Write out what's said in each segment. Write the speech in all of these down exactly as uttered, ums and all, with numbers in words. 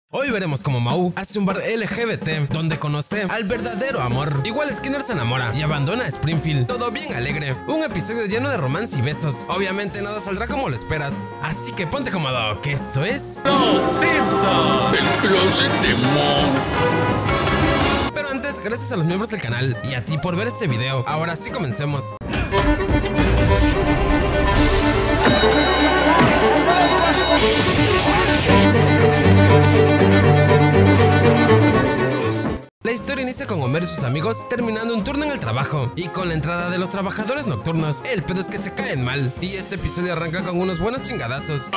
Hoy veremos cómo Mau hace un bar L G B T donde conoce al verdadero amor. Igual Skinner se enamora y abandona a Springfield, todo bien alegre. Un episodio lleno de romance y besos. Obviamente nada saldrá como lo esperas, así que ponte cómodo, que esto es... ¡Los Simpsons! El closet de Mo. Pero antes, gracias a los miembros del canal y a ti por ver este video. Ahora sí comencemos. La historia inicia con Homer y sus amigos terminando un turno en el trabajo y con la entrada de los trabajadores nocturnos. El pedo es que se caen mal y este episodio arranca con unos buenos chingadazos.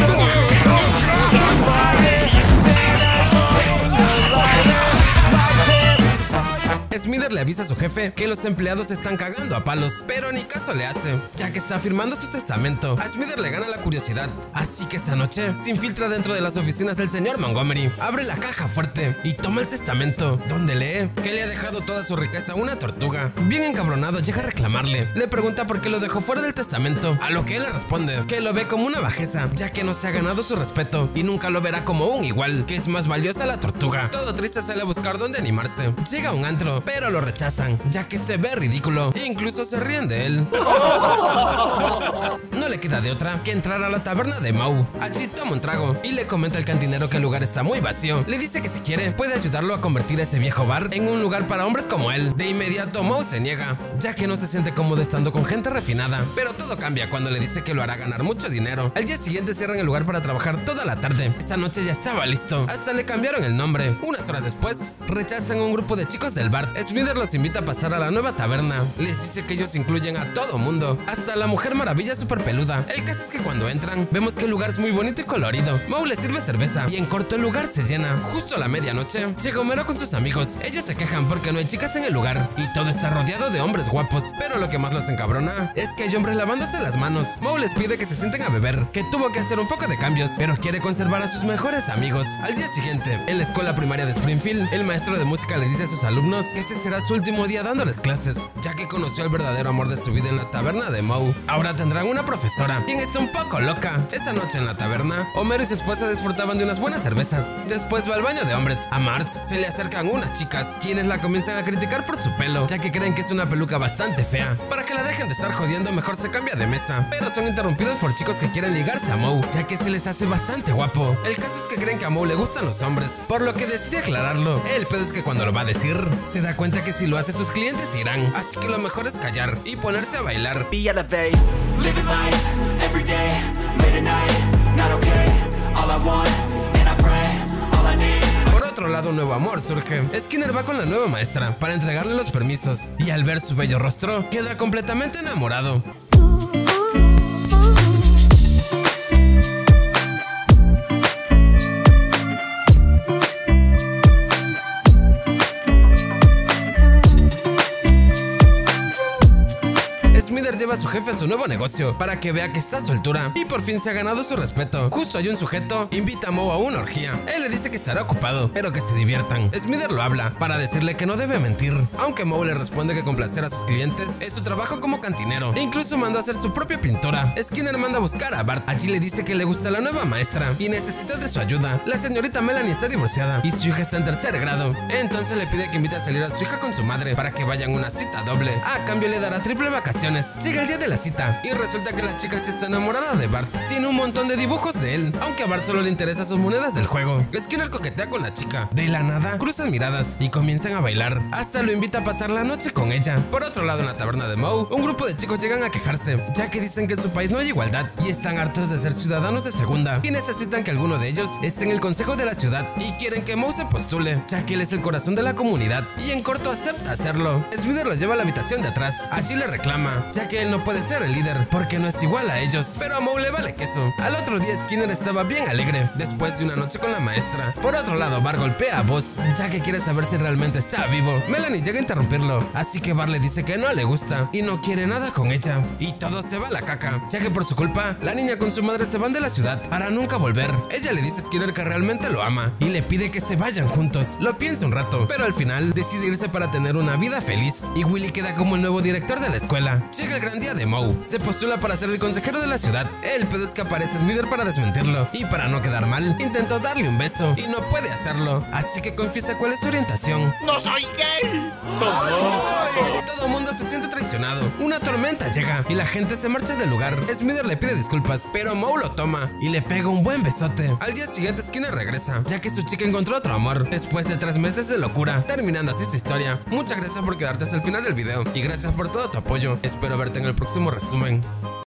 Smither le avisa a su jefe que los empleados se están cagando a palos, pero ni caso le hace, ya que está firmando su testamento. A Smither le gana la curiosidad, así que esa noche se infiltra dentro de las oficinas del señor Montgomery, abre la caja fuerte y toma el testamento, donde lee que le ha dejado toda su riqueza a una tortuga. Bien encabronado llega a reclamarle, le pregunta por qué lo dejó fuera del testamento, a lo que él le responde que lo ve como una bajeza, ya que no se ha ganado su respeto y nunca lo verá como un igual, que es más valiosa la tortuga. Todo triste sale a buscar dónde animarse, llega a un antro, pero lo rechazan, ya que se ve ridículo e incluso se ríen de él. No le queda de otra que entrar a la taberna de Mau. Allí toma un trago y le comenta al cantinero que el lugar está muy vacío. Le dice que si quiere puede ayudarlo a convertir ese viejo bar en un lugar para hombres como él. De inmediato Mau se niega, ya que no se siente cómodo estando con gente refinada, pero todo cambia cuando le dice que lo hará ganar mucho dinero. Al día siguiente cierran el lugar para trabajar toda la tarde. Esta noche ya estaba listo, hasta le cambiaron el nombre. Unas horas después rechazan a un grupo de chicos del bar. Smither los invita a pasar a la nueva taberna. Les dice que ellos incluyen a todo mundo, hasta la Mujer Maravilla super peluda. El caso es que cuando entran, vemos que el lugar es muy bonito y colorido. Mau les sirve cerveza y en corto el lugar se llena. Justo a la medianoche, llega Homero con sus amigos. Ellos se quejan porque no hay chicas en el lugar y todo está rodeado de hombres guapos. Pero lo que más los encabrona es que hay hombres lavándose las manos. Mau les pide que se sienten a beber, que tuvo que hacer un poco de cambios, pero quiere conservar a sus mejores amigos. Al día siguiente, en la escuela primaria de Springfield, el maestro de música le dice a sus alumnos que ese será su último día dándoles clases, ya que conoció el verdadero amor de su vida en la taberna de Mau. Ahora tendrán una profesora, quien está un poco loca. Esa noche en la taberna, Homero y su esposa disfrutaban de unas buenas cervezas. Después va al baño de hombres. A Marge se le acercan unas chicas, quienes la comienzan a criticar por su pelo, ya que creen que es una peluca bastante fea. Para que la dejen de estar jodiendo, mejor se cambia de mesa, pero son interrumpidos por chicos que quieren ligarse a Mau, ya que se les hace bastante guapo. El caso es que creen que a Mau le gustan los hombres, por lo que decide aclararlo. El pedo es que cuando lo va a decir, se da cuenta que si lo hace sus clientes irán, así que lo mejor es callar y ponerse a bailar. Por otro lado, un nuevo amor surge. Skinner va con la nueva maestra para entregarle los permisos y al ver su bello rostro, queda completamente enamorado. Smither lleva a su jefe a su nuevo negocio para que vea que está a su altura y por fin se ha ganado su respeto. Justo hay un sujeto invita a Mau a una orgía. Él le dice que estará ocupado, pero que se diviertan. Smither lo habla para decirle que no debe mentir, aunque Mau le responde que complacer a sus clientes es su trabajo como cantinero e incluso mandó a hacer su propia pintura. Skinner manda a buscar a Bart. Allí le dice que le gusta la nueva maestra y necesita de su ayuda. La señorita Melanie está divorciada y su hija está en tercer grado, entonces le pide que invite a salir a su hija con su madre para que vayan a una cita doble. A cambio le dará triple vacaciones. Llega el día de la cita y resulta que la chica sí está enamorada de Bart. Tiene un montón de dibujos de él, aunque a Bart solo le interesan sus monedas del juego. Skinner coquetea con la chica. De la nada, cruzan miradas y comienzan a bailar. Hasta lo invita a pasar la noche con ella. Por otro lado, en la taberna de Mau, un grupo de chicos llegan a quejarse, ya que dicen que en su país no hay igualdad y están hartos de ser ciudadanos de segunda y necesitan que alguno de ellos esté en el consejo de la ciudad y quieren que Mau se postule, ya que él es el corazón de la comunidad y en corto acepta hacerlo. Smither lo lleva a la habitación de atrás. Allí le reclama, ya que él no puede ser el líder porque no es igual a ellos, pero a Mau le vale queso. Al otro día Skinner estaba bien alegre después de una noche con la maestra. Por otro lado, Bart golpea a Buzz, ya que quiere saber si realmente está vivo. Melanie llega a interrumpirlo, así que Bart le dice que no le gusta y no quiere nada con ella, y todo se va a la caca, ya que por su culpa la niña con su madre se van de la ciudad para nunca volver. Ella le dice a Skinner que realmente lo ama y le pide que se vayan juntos. Lo piensa un rato, pero al final decide irse para tener una vida feliz y Willy queda como el nuevo director de la escuela. Llega el gran día tía de Moe se postula para ser el consejero de la ciudad. El pedo es que aparece Smither para desmentirlo, y para no quedar mal, intentó darle un beso y no puede hacerlo, así que confiesa cuál es su orientación. ¡No soy gay! Todo el mundo se siente traicionado. Una tormenta llega y la gente se marcha del lugar. Smither le pide disculpas, pero Moe lo toma y le pega un buen besote. Al día siguiente Skinner regresa, ya que su chica encontró otro amor, después de tres meses de locura, terminando así esta historia. Muchas gracias por quedarte hasta el final del video y gracias por todo tu apoyo. Espero verte en el próximo resumen.